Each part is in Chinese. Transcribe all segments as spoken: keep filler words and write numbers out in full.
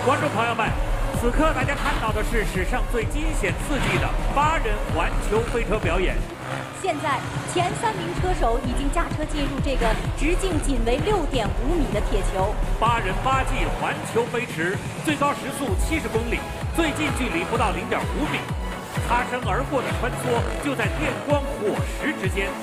观众朋友们，此刻大家看到的是史上最惊险刺激的八人环球飞车表演。 现在前三名车手已经驾车进入这个直径仅为六点五米的铁球。 八人八技环球飞驰，最高时速七十公里，最近距离不到零点五米，擦身而过的穿梭就在电光火石之间。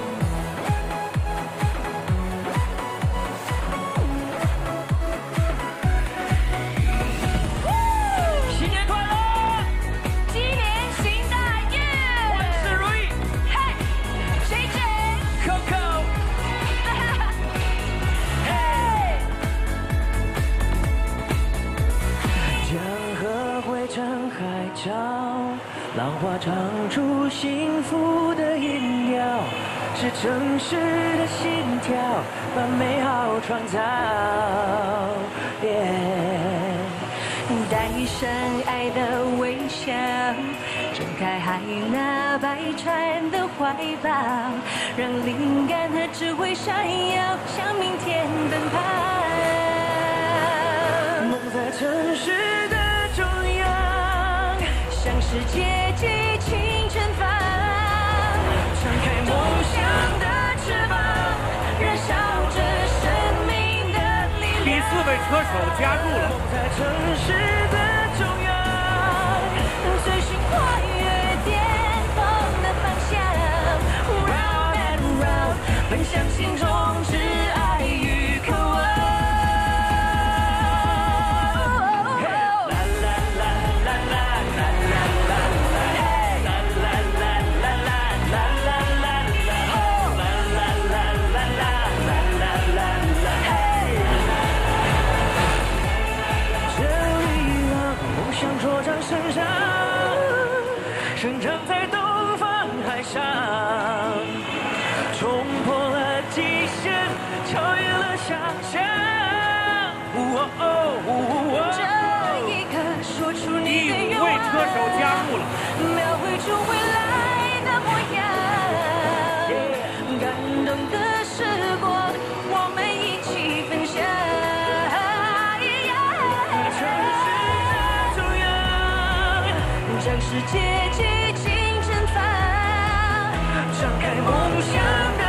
浪花唱出幸福的音调，是城市的心跳，把美好创造。Yeah. 带上爱的微笑，睁开海纳百川的怀抱，让灵感和智慧闪耀，向明天奔跑。 梦在城市的中央，向世界。 激情绽放，张开梦想的翅膀，燃烧着生命的力量。 第四位车手加入了。 梦在城市的中央，随心跨越巅峰的方向 ，Round and round， 奔向心中挚爱与渴望。 生长，生长在东方海上，冲破了极限，超越了想象。哦哦哦、 这一刻，说出你的愿望。 第五位车手加入了， 描绘出未来的模样。Yeah. 感动的时光，我们一起分享。 向世界激情绽放，张开梦想的。